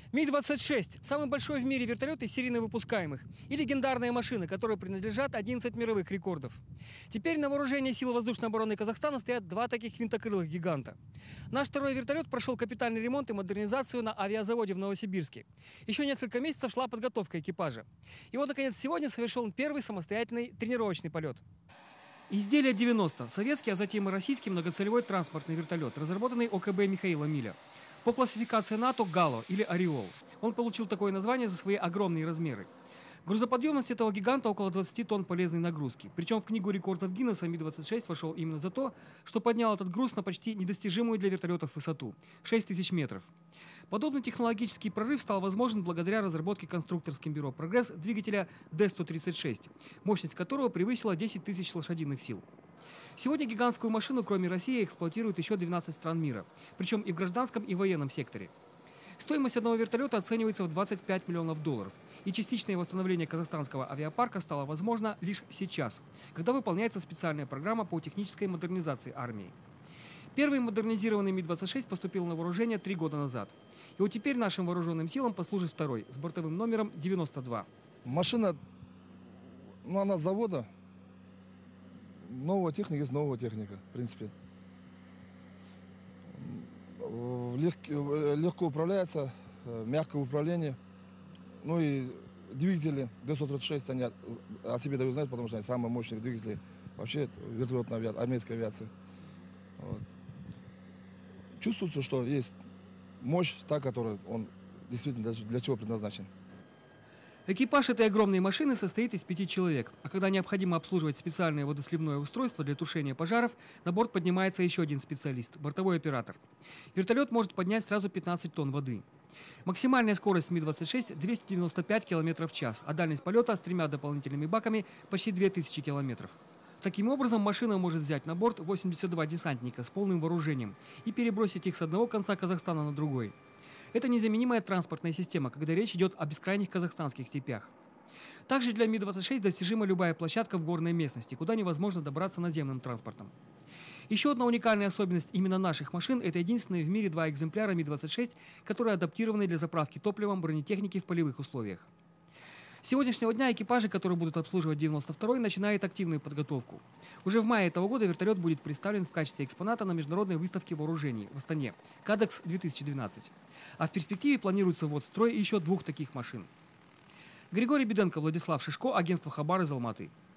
Ми-26 – самый большой в мире вертолет из серийно выпускаемых и легендарные машины, которые принадлежат 11 мировых рекордов. Теперь на вооружении сил воздушной обороны Казахстана стоят два таких винтокрылых гиганта. Наш второй вертолет прошел капитальный ремонт и модернизацию на авиазаводе в Новосибирске. Еще несколько месяцев шла подготовка экипажа. И вот, наконец, сегодня совершен первый самостоятельный тренировочный полет. Изделие 90 – советский, а затем и российский многоцелевой транспортный вертолет, разработанный ОКБ Михаила Миля. По классификации НАТО «Гало» или «Ореол». Он получил такое название за свои огромные размеры. Грузоподъемность этого гиганта около 20 тонн полезной нагрузки. Причем в книгу рекордов Гиннесса Ми-26 вошел именно за то, что поднял этот груз на почти недостижимую для вертолетов высоту – 6000 метров. Подобный технологический прорыв стал возможен благодаря разработке конструкторским бюро «Прогресс» двигателя Д-136, мощность которого превысила 10 тысяч лошадиных сил. Сегодня гигантскую машину, кроме России, эксплуатируют еще 12 стран мира, причем и в гражданском, и в военном секторе. Стоимость одного вертолета оценивается в 25 миллионов долларов, и частичное восстановление казахстанского авиапарка стало возможно лишь сейчас, когда выполняется специальная программа по технической модернизации армии. Первый модернизированный Ми-26 поступил на вооружение 3 года назад. И вот теперь нашим вооруженным силам послужит второй, с бортовым номером 92. Машина, она с завода. Новая техника есть новая техника, в принципе. Легко управляется, мягкое управление. Ну и двигатели Д-136, они о себе дают знать, потому что они самые мощные двигатели вообще вертолетной авиации, армейской авиации. Вот. Чувствуется, что есть мощь, та, которая он действительно для чего предназначен. Экипаж этой огромной машины состоит из 5 человек, а когда необходимо обслуживать специальное водосливное устройство для тушения пожаров, на борт поднимается еще один специалист – бортовой оператор. Вертолет может поднять сразу 15 тонн воды. Максимальная скорость Ми-26 – 295 км в час, а дальность полета с 3 дополнительными баками – почти 2000 км. Таким образом, машина может взять на борт 82 десантника с полным вооружением и перебросить их с одного конца Казахстана на другой. Это незаменимая транспортная система, когда речь идет о бескрайних казахстанских степях. Также для Ми-26 достижима любая площадка в горной местности, куда невозможно добраться наземным транспортом. Еще одна уникальная особенность именно наших машин – это единственные в мире 2 экземпляра Ми-26, которые адаптированы для заправки топливом бронетехники в полевых условиях. С сегодняшнего дня экипажи, которые будут обслуживать 92-й, начинают активную подготовку. Уже в мае этого года вертолет будет представлен в качестве экспоната на международной выставке вооружений в Астане «Кадекс-2012». А в перспективе планируется ввод в строй еще 2 таких машин. Григорий Беденко, Владислав Шишко, агентство Хабар из Алматы.